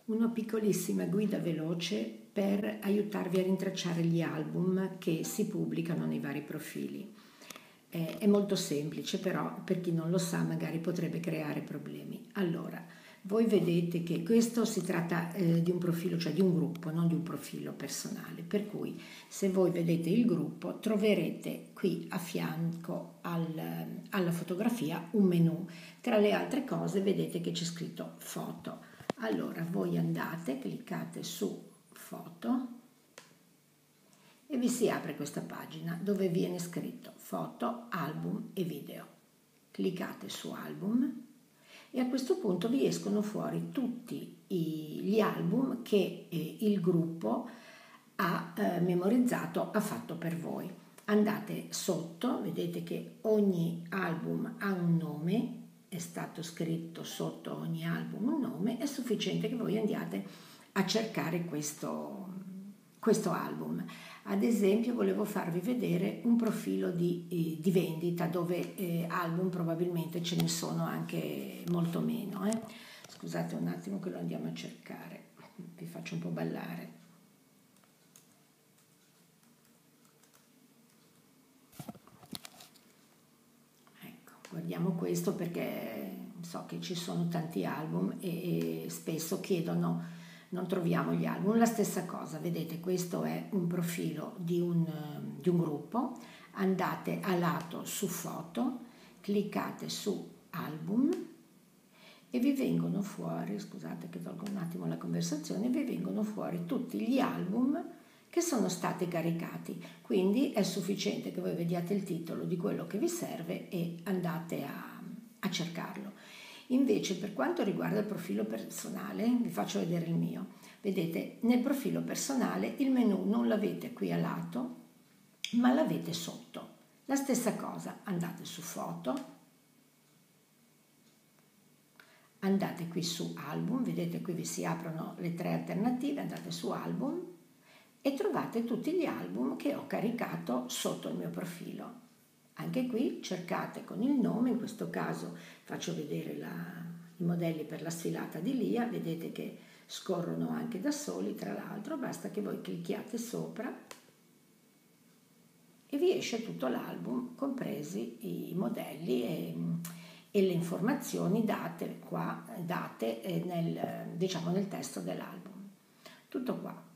Una piccolissima guida veloce per aiutarvi a rintracciare gli album che si pubblicano nei vari profili. È molto semplice, però per chi non lo sa magari potrebbe creare problemi. Allora, voi vedete che questo si tratta di un profilo, cioè di un gruppo, non di un profilo personale, per cui se voi vedete il gruppo troverete qui a fianco alla fotografia un menu. Tra le altre cose vedete che c'è scritto foto. Allora voi andate, cliccate su foto e vi si apre questa pagina dove viene scritto foto, album e video. Cliccate su album e a questo punto vi escono fuori tutti gli album che il gruppo ha memorizzato, ha fatto per voi. Andate sotto, vedete che ogni album ha un nome, è stato scritto sotto ogni album un nome, è sufficiente che voi andiate a cercare questo album. Ad esempio volevo farvi vedere un profilo di vendita dove album probabilmente ce ne sono anche molto meno. Scusate un attimo che lo andiamo a cercare, vi faccio un po' ballare. Ecco, guardiamo questo perché so che ci sono tanti album e spesso chiedono, non troviamo gli album. La stessa cosa, vedete, questo è un profilo di un gruppo, andate a lato su foto, cliccate su album e vi vengono fuori, scusate che tolgo un attimo la conversazione, vi vengono fuori tutti gli album che sono stati caricati, quindi è sufficiente che voi vediate il titolo di quello che vi serve e andate a cercarlo. Invece per quanto riguarda il profilo personale, vi faccio vedere il mio. Vedete, nel profilo personale il menu non l'avete qui a lato, ma l'avete sotto. La stessa cosa, andate su foto, andate qui su album, vedete qui vi si aprono le tre alternative, andate su album e trovate tutti gli album che ho caricato sotto il mio profilo. Anche qui cercate con il nome, in questo caso faccio vedere i modelli per la sfilata di Lia, vedete che scorrono anche da soli, tra l'altro basta che voi clicchiate sopra e vi esce tutto l'album, compresi i modelli e le informazioni date nel testo dell'album. Tutto qua.